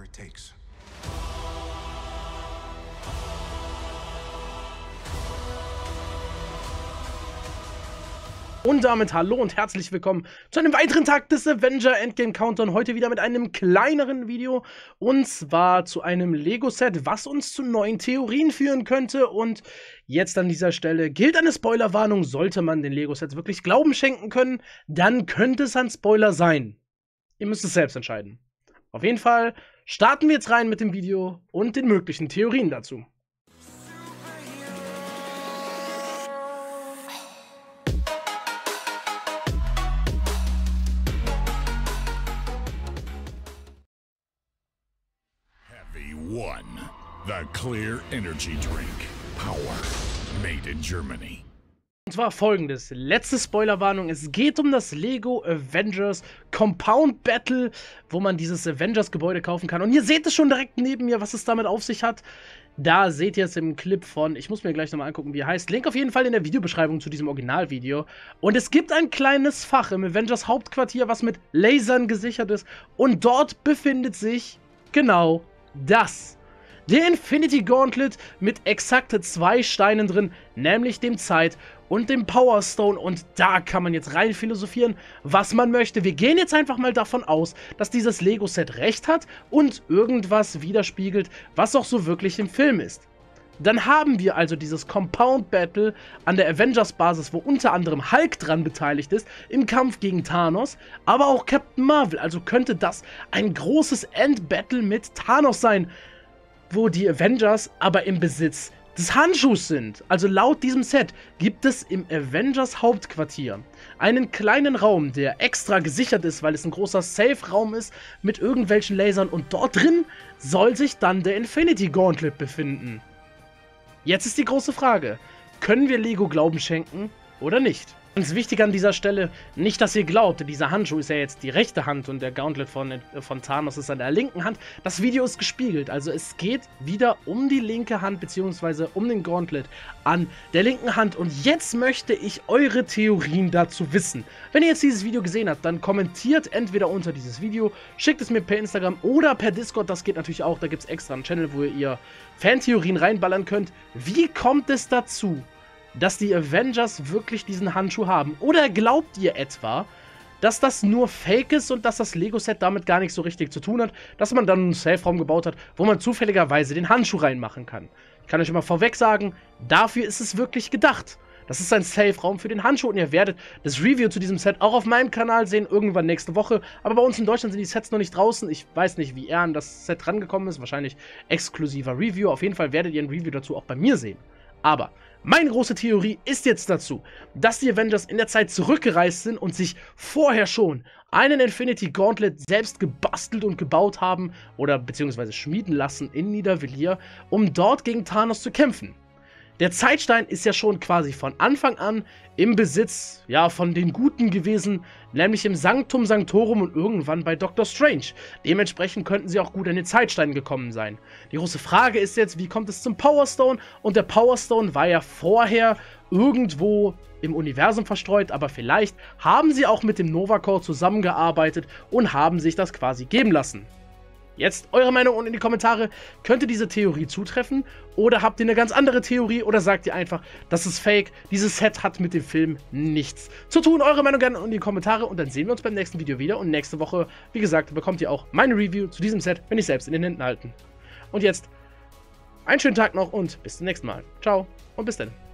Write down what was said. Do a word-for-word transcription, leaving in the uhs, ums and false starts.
it takes. Und damit hallo und herzlich willkommen zu einem weiteren Tag des Avenger Endgame Countdown. Heute wieder mit einem kleineren Video und zwar zu einem Lego-Set, was uns zu neuen Theorien führen könnte. Und jetzt an dieser Stelle gilt eine Spoilerwarnung: Sollte man den Lego-Sets wirklich Glauben schenken können, dann könnte es ein Spoiler sein. Ihr müsst es selbst entscheiden. Auf jeden Fall starten wir jetzt rein mit dem Video und den möglichen Theorien dazu. One, the Clear Energy Drink. Power made in Germany. Und zwar folgendes: Letzte Spoilerwarnung. Es geht um das Lego Avengers Compound Battle, wo man dieses Avengers Gebäude kaufen kann. Und ihr seht es schon direkt neben mir, was es damit auf sich hat. Da seht ihr es im Clip von, ich muss mir gleich nochmal angucken, wie er heißt. Link auf jeden Fall in der Videobeschreibung zu diesem Originalvideo. Und es gibt ein kleines Fach im Avengers Hauptquartier, was mit Lasern gesichert ist. Und dort befindet sich genau das. Der Infinity Gauntlet mit exakt zwei Steinen drin, nämlich dem Zeit und dem Power Stone. Und da kann man jetzt rein philosophieren, was man möchte. Wir gehen jetzt einfach mal davon aus, dass dieses Lego-Set recht hat und irgendwas widerspiegelt, was auch so wirklich im Film ist. Dann haben wir also dieses Compound Battle an der Avengers-Basis, wo unter anderem Hulk dran beteiligt ist, im Kampf gegen Thanos, aber auch Captain Marvel. Also könnte das ein großes Endbattle mit Thanos sein, wo die Avengers aber im Besitz des Handschuhs sind. Also laut diesem Set gibt es im Avengers Hauptquartier einen kleinen Raum, der extra gesichert ist, weil es ein großer Safe-Raum ist mit irgendwelchen Lasern, und dort drin soll sich dann der Infinity Gauntlet befinden. Jetzt ist die große Frage: Können wir Lego Glauben schenken oder nicht? Ganz wichtig an dieser Stelle, nicht, dass ihr glaubt, dieser Handschuh ist ja jetzt die rechte Hand und der Gauntlet von, von Thanos ist an der linken Hand. Das Video ist gespiegelt, also es geht wieder um die linke Hand bzw. um den Gauntlet an der linken Hand. Und jetzt möchte ich eure Theorien dazu wissen. Wenn ihr jetzt dieses Video gesehen habt, dann kommentiert entweder unter dieses Video, schickt es mir per Instagram oder per Discord, das geht natürlich auch, da gibt es extra einen Channel, wo ihr Fantheorien reinballern könnt. Wie kommt es dazu, dass die Avengers wirklich diesen Handschuh haben? Oder glaubt ihr etwa, dass das nur Fake ist und dass das Lego-Set damit gar nichts so richtig zu tun hat, dass man dann einen Safe-Raum gebaut hat, wo man zufälligerweise den Handschuh reinmachen kann? Ich kann euch immer vorweg sagen, dafür ist es wirklich gedacht. Das ist ein Safe-Raum für den Handschuh und ihr werdet das Review zu diesem Set auch auf meinem Kanal sehen, irgendwann nächste Woche. Aber bei uns in Deutschland sind die Sets noch nicht draußen. Ich weiß nicht, wie er an das Set rangekommen ist. Wahrscheinlich exklusiver Review. Auf jeden Fall werdet ihr ein Review dazu auch bei mir sehen. Aber meine große Theorie ist jetzt dazu, dass die Avengers in der Zeit zurückgereist sind und sich vorher schon einen Infinity Gauntlet selbst gebastelt und gebaut haben oder beziehungsweise schmieden lassen in Nidavellir, um dort gegen Thanos zu kämpfen. Der Zeitstein ist ja schon quasi von Anfang an im Besitz, ja, von den Guten gewesen, nämlich im Sanctum Sanctorum und irgendwann bei Doctor Strange. Dementsprechend könnten sie auch gut an den Zeitstein gekommen sein. Die große Frage ist jetzt, wie kommt es zum Power Stone? Und der Power Stone war ja vorher irgendwo im Universum verstreut, aber vielleicht haben sie auch mit dem Nova Corps zusammengearbeitet und haben sich das quasi geben lassen. Jetzt eure Meinung unten in die Kommentare. Könnte diese Theorie zutreffen? Oder habt ihr eine ganz andere Theorie? Oder sagt ihr einfach, das ist Fake, dieses Set hat mit dem Film nichts zu tun? Eure Meinung gerne unten in die Kommentare und dann sehen wir uns beim nächsten Video wieder. Und nächste Woche, wie gesagt, bekommt ihr auch meine Review zu diesem Set, wenn ich selbst in den Händen halten. Und jetzt einen schönen Tag noch und bis zum nächsten Mal. Ciao und bis dann.